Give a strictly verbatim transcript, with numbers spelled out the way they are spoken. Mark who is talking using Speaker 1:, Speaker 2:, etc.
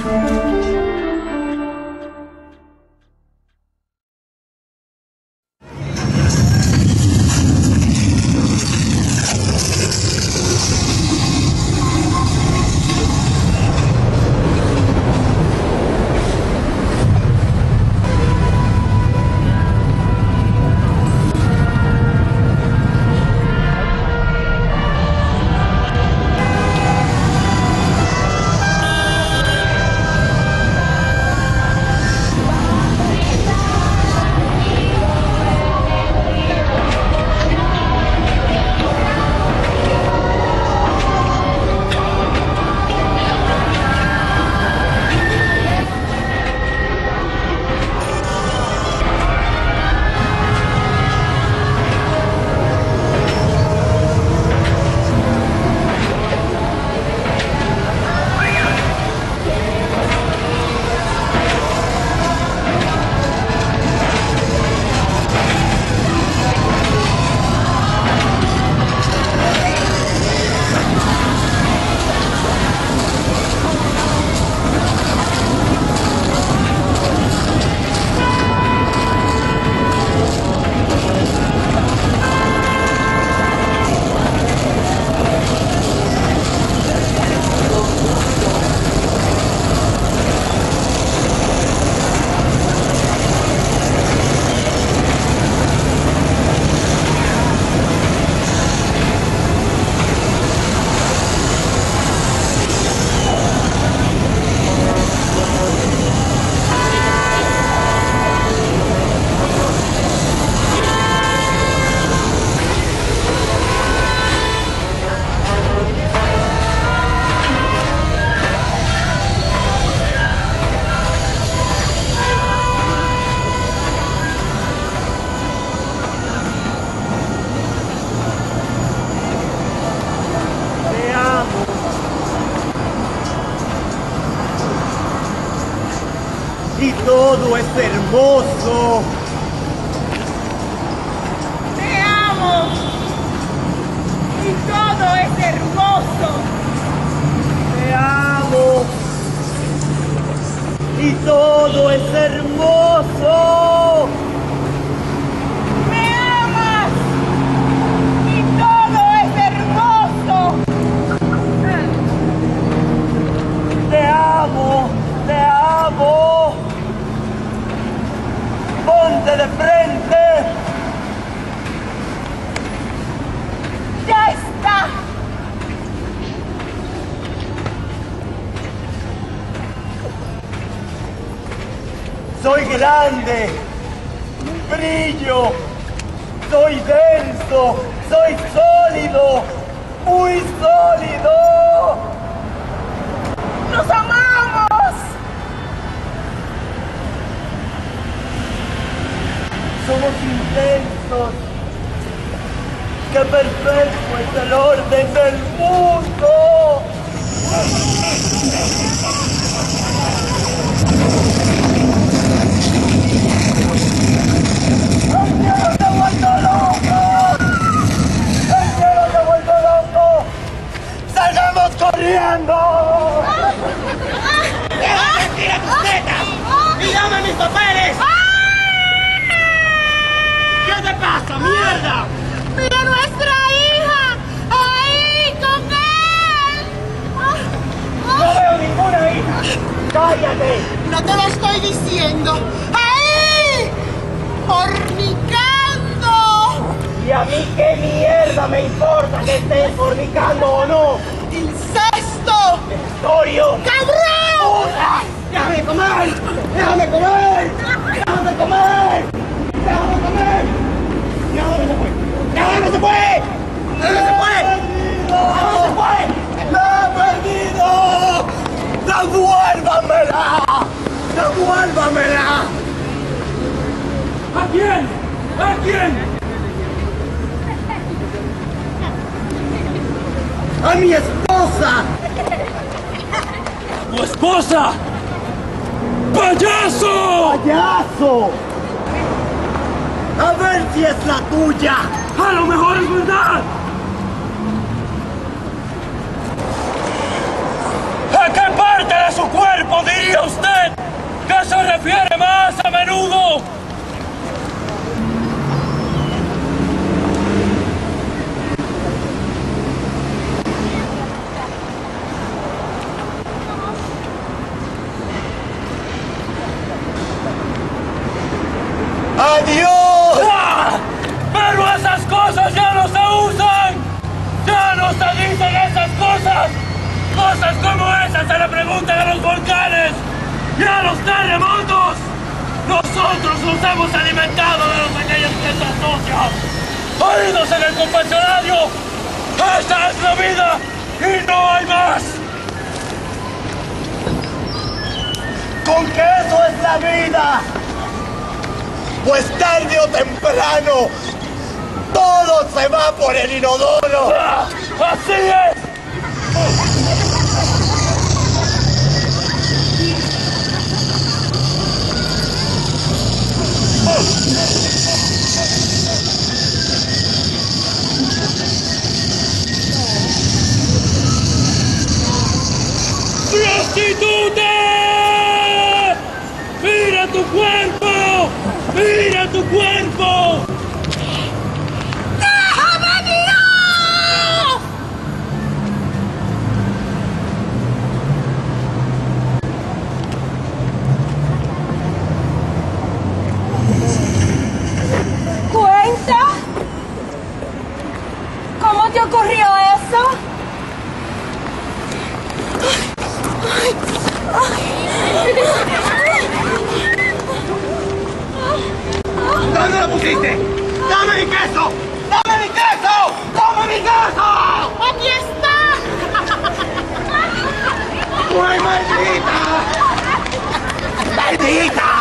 Speaker 1: Y todo es hermoso.
Speaker 2: Te amo. Y todo es hermoso.
Speaker 1: Te amo. Y todo es hermoso.
Speaker 2: Me amas. Y todo es hermoso.
Speaker 1: Te amo. Te amo. Ponte de frente.
Speaker 2: Ya está.
Speaker 1: Soy grande. Brillo. Soy denso. Soy sólido. Muy sólido.
Speaker 2: Nos amamos.
Speaker 1: Somos intensos. ¡Qué perfecto es el orden del mundo! ¡El cielo se ha vuelto loco! ¡El cielo se ha vuelto loco! ¡Salgamos corriendo!
Speaker 2: ¡Tira tus tetas!
Speaker 1: ¡Y dame mis papeles! ¿Qué te pasa, mierda?
Speaker 2: ¡Mira a nuestra hija! ¡Ahí con él!
Speaker 1: ¡No veo ninguna hija! ¡Cállate!
Speaker 2: No te lo estoy diciendo. ¡Ahí! ¡Fornicando!
Speaker 1: ¿Y a mí qué mierda me importa que estés fornicando o no?
Speaker 2: ¡Incesto!
Speaker 1: ¡Historio!
Speaker 2: ¡Cabrón!
Speaker 1: ¡Déjame comer! ¡Déjame comer! ¡Déjame comer! ¡Déjame comer! ¡Déjame se fue! ¡Déjame se fue! ¡Déjame se fue! ¡Déjame se fue! ¡La he perdido! ¡Devuélvamela! ¡Devuélvamela! ¿A quién? ¿A quién? ¡A mi esposa!
Speaker 3: ¡Tu esposa! ¡Payaso!
Speaker 1: ¡Payaso! A ver si es la tuya.
Speaker 3: ¡A lo mejor es verdad! ¿A qué parte de su cuerpo cuerpo, diría usted, que se refiere más a menudo.
Speaker 1: ¡Adiós!
Speaker 3: ¡Ah! Pero esas cosas ya no se usan. Ya no se dicen esas cosas. Cosas como esas se le preguntan a los volcanes y a los terremotos. Nosotros nos hemos alimentado de los aquellas piezas socias. Oídos en el confesionario. Esa es la vida y no hay más.
Speaker 1: ¿Con que eso es la vida? Pues tarde o temprano, todo se va por el inodoro.
Speaker 3: ¡Ah! ¡Así es! ¡Prostituta! ¡Mira tu cuerpo! ¡Mira tu cuerpo!
Speaker 2: ¡Déjame, Dios! ¿Cuenta? ¿Cómo te ocurrió eso?
Speaker 1: ¿Dónde lo pusiste? ¡Dame mi queso! ¡Dame mi queso! ¡Dame mi queso!
Speaker 2: ¡Aquí está!
Speaker 1: ¡Ay, maldita! ¡Maldita!